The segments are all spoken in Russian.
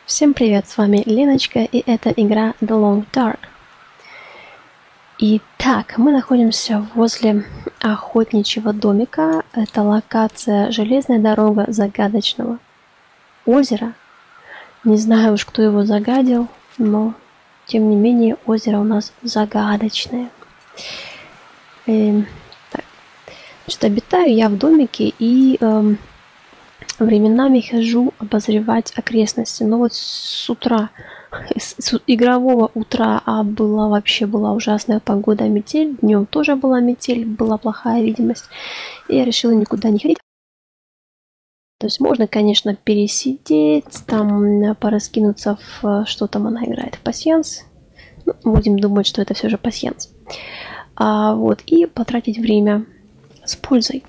Всем привет, с вами Леночка, и это игра The Long Dark. Итак, мы находимся возле охотничьего домика. Это локация «Железная дорога загадочного озера». Не знаю уж, кто его загадил, но тем не менее озеро у нас загадочное. Так. Значит, обитаю я в домике и временами хожу обозревать окрестности. Но вот с утра, с игрового утра, была ужасная погода, метель. Днем тоже была метель, была плохая видимость. И я решила никуда не ходить. То есть можно, конечно, пересидеть, там пораскинуться в... Что там она играет? В пасьянс? Ну, будем думать, что это все же пасьянс. Вот, и потратить время с пользой.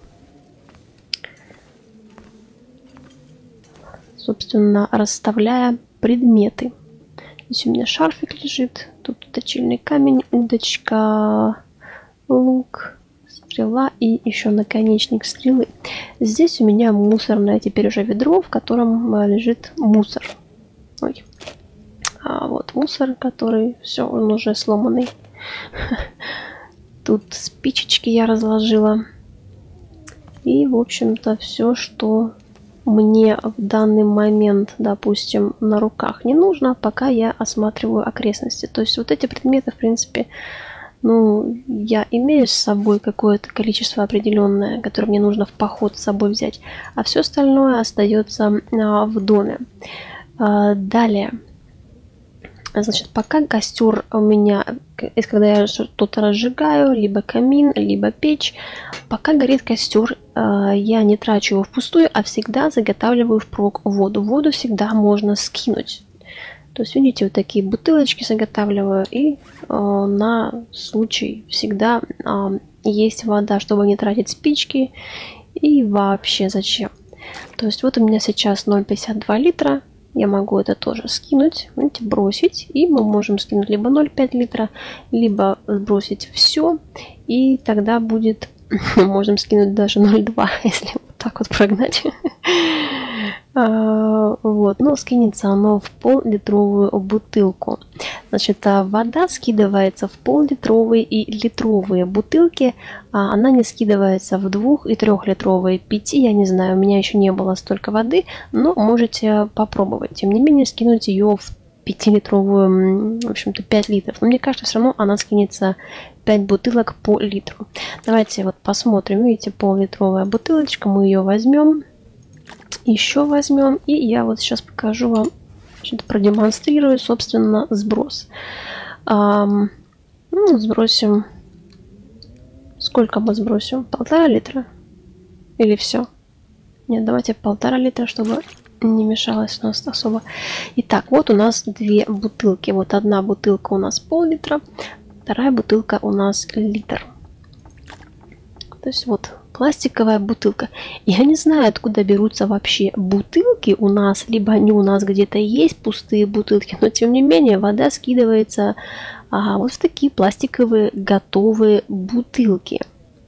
Собственно, расставляя предметы. Здесь у меня шарфик лежит, тут точильный камень, удочка, лук, стрела и еще наконечник стрелы. Здесь у меня мусорное теперь уже ведро, в котором лежит мусор. Ой. Вот мусор, который все, он уже сломанный. Тут спичечки я разложила. И, в общем-то, все, что мне в данный момент, допустим, на руках не нужно, пока я осматриваю окрестности. То есть вот эти предметы, в принципе, ну, я имею с собой какое-то количество определенное, которое мне нужно в поход с собой взять, а все остальное остается в доме. Далее. Значит, пока костер у меня, когда я что-то разжигаю, либо камин, либо печь, пока горит костер, я не трачу его впустую, а всегда заготавливаю впрок воду. Воду всегда можно скинуть. То есть, видите, вот такие бутылочки заготавливаю, и на случай всегда есть вода, чтобы не тратить спички, и вообще зачем. То есть, вот у меня сейчас 0,52 литра. Я могу это тоже скинуть, видите, бросить, и мы можем скинуть либо 0,5 литра, либо сбросить все, и тогда будет, можем скинуть даже 0,2, если вот так вот прогнать. Вот, но скинется оно в пол-литровую бутылку. Значит, вода скидывается в пол-литровые и литровые бутылки, а она не скидывается в 2- и 3-литровые, 5, я не знаю, у меня еще не было столько воды, но можете попробовать. Тем не менее, скинуть ее в 5-литровую, в общем-то, 5 литров. Но мне кажется, все равно она скинется 5 бутылок по литру. Давайте вот посмотрим. Видите, пол-литровая бутылочка, мы ее возьмем. Еще возьмем, и я вот сейчас покажу вам, продемонстрирую, собственно, сброс. Ну, сбросим. Сколько мы сбросим? 1,5 литра? Или все? Нет, давайте 1,5 литра, чтобы не мешалось у нас особо. Итак, вот у нас 2 бутылки. Вот одна бутылка у нас пол-литра, вторая бутылка у нас литр. То есть вот пластиковая бутылка. Я не знаю, откуда берутся вообще бутылки у нас, либо они у нас где-то есть, пустые бутылки, но тем не менее вода скидывается вот в такие пластиковые готовые бутылки.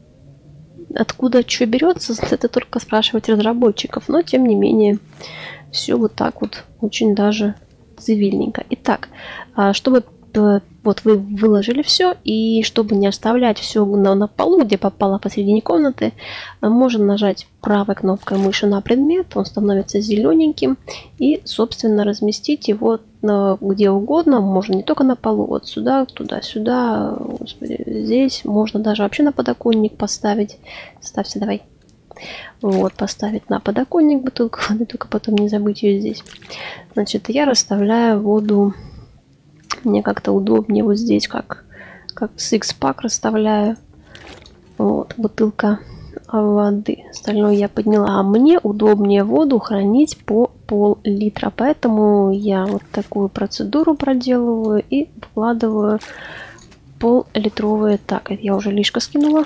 Откуда что берется, это только спрашивать разработчиков, но тем не менее все вот так вот очень даже цивильненько. Итак, чтобы вот вы выложили все, и чтобы не оставлять все на полу, где попало посередине комнаты, можно нажать правой кнопкой мыши на предмет, он становится зелененьким, и, собственно, разместить его где угодно, можно не только на полу, вот сюда, туда-сюда, здесь, можно даже вообще на подоконник поставить. Ставься, давай. Вот, поставить на подоконник бутылку воды, только потом не забыть ее здесь. Значит, я расставляю воду. Мне как-то удобнее вот здесь, как six-pack расставляю. Вот, бутылка воды. Остальное я подняла. А мне удобнее воду хранить по пол-литра. Поэтому я вот такую процедуру проделываю и вкладываю пол-литровые. Так, это я уже лишко скинула.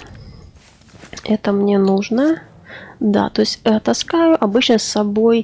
Это мне нужно. Да, то есть таскаю обычно с собой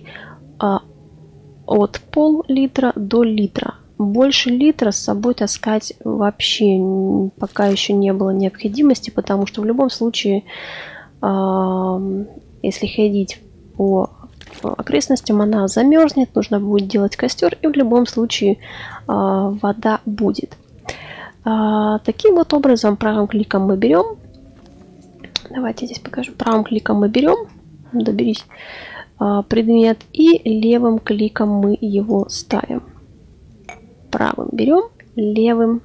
от пол-литра до литра. Больше литра с собой таскать вообще пока еще не было необходимости, потому что в любом случае, если ходить по окрестностям, она замерзнет, нужно будет делать костер, и в любом случае вода будет. Таким вот образом правым кликом мы берем, давайте здесь покажу, правым кликом мы берем, доберись, предмет, и левым кликом мы его ставим. Правым берем, левым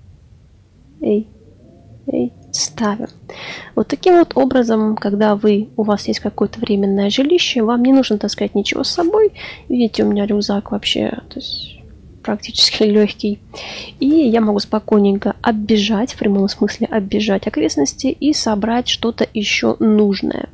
ставим. Вот таким вот образом, когда у вас есть какое-то временное жилище, вам не нужно таскать ничего с собой. Видите, у меня рюкзак вообще, то есть практически легкий. И я могу спокойненько оббежать, в прямом смысле оббежать окрестности и собрать что-то еще нужное.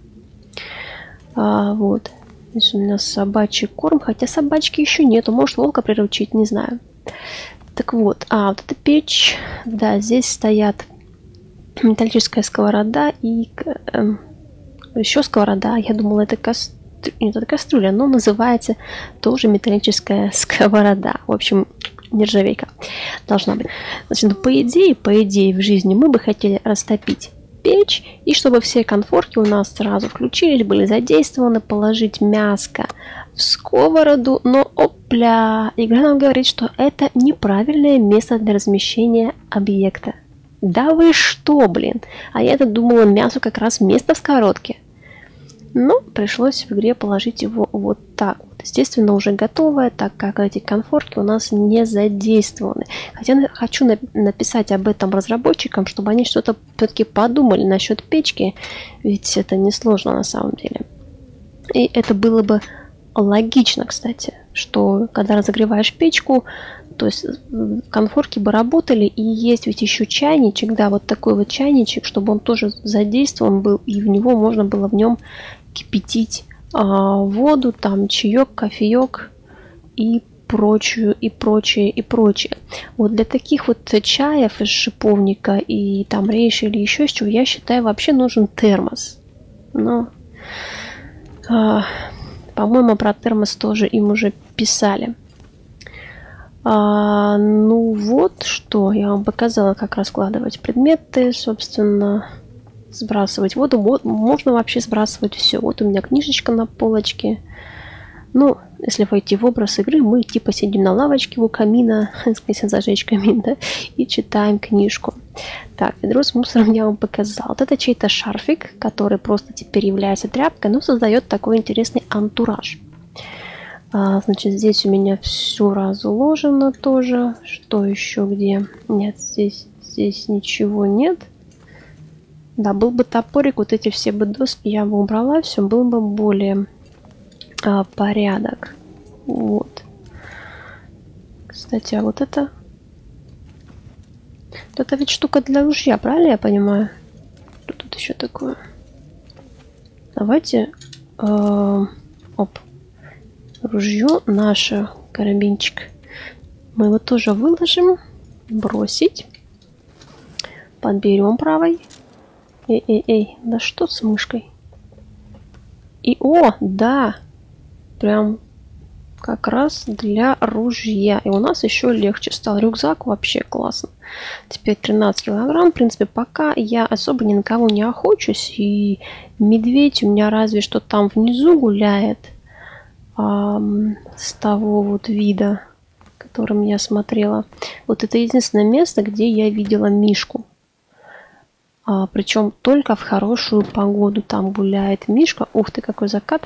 Вот. Здесь у меня собачий корм, хотя собачки еще нету, может волка приручить, не знаю. Так вот, вот эта печь, да, здесь стоят металлическая сковорода и еще сковорода. Я думала, это нет, это кастрюля, но называется тоже металлическая сковорода. В общем, нержавейка должна быть. Значит, по идее, в жизни мы бы хотели растопить печь, и чтобы все конфорки у нас сразу включились, были задействованы, положить мяско в сковороду, но опля, игра нам говорит, что это неправильное место для размещения объекта. Да вы что, блин? А я-то думала, мясо как раз место в сковородке. Но пришлось в игре положить его вот так вот. Естественно, уже готовое, так как эти конфорки у нас не задействованы. Хотя хочу написать об этом разработчикам, чтобы они что-то все-таки подумали насчет печки. Ведь это несложно на самом деле. И это было бы логично, кстати, что когда разогреваешь печку, то есть конфорки бы работали, и есть ведь еще чайничек, да, вот такой вот чайничек, чтобы он тоже задействован был, и в него можно было в нем кипятить воду, там чаек, кофеек и прочее, и прочее, и прочее. Вот для таких вот чаев из шиповника и там рейши или еще с чего, я считаю, вообще нужен термос. Но, по-моему, про термос тоже им уже писали. Ну вот, что я вам показала, как раскладывать предметы, собственно, сбрасывать воду. Можно вообще сбрасывать все. Вот у меня книжечка на полочке. Ну, если войти в образ игры, мы типа сидим на лавочке у камина, если зажечь камин, да, и читаем книжку. Так, ведро с мусором я вам показала. Вот это чей-то шарфик, который просто теперь является тряпкой, но создает такой интересный антураж. Значит, здесь у меня все разложено тоже. Что еще где? Нет, здесь ничего нет. Да, был бы топорик, вот эти все бы доски я бы убрала, все, был бы более порядок. Вот. Кстати, а вот это... Это ведь штука для ружья, правильно я понимаю? Что тут еще такое? Давайте... Оп. Ружье наше, карабинчик. Мы его тоже выложим. Бросить. Подберем правой. Эй, да что с мышкой? И, да, прям как раз для ружья. И у нас еще легче стал. Рюкзак вообще классно. Теперь 13 килограмм. В принципе, пока я особо ни на кого не охочусь. И медведь у меня разве что там внизу гуляет. С того вот вида, которым я смотрела. Вот это единственное место, где я видела мишку. Причем только в хорошую погоду там гуляет мишка. Ух ты, какой закат.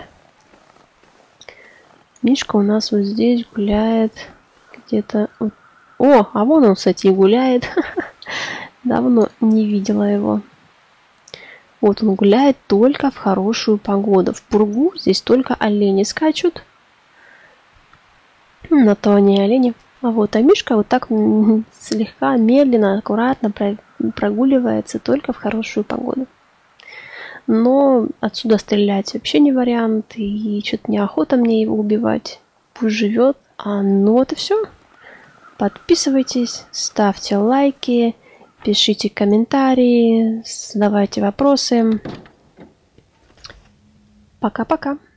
Мишка у нас вот здесь гуляет где-то... О, а вон он, кстати, и гуляет. Давно не видела его. Вот он гуляет только в хорошую погоду. В пургу здесь только олени скачут. На то они олени. А мишка вот так слегка, медленно, аккуратно прогуливается только в хорошую погоду. Но отсюда стрелять вообще не вариант. И что-то неохота мне его убивать. Пусть живет. Ну вот и все. Подписывайтесь, ставьте лайки. Пишите комментарии, задавайте вопросы. Пока-пока.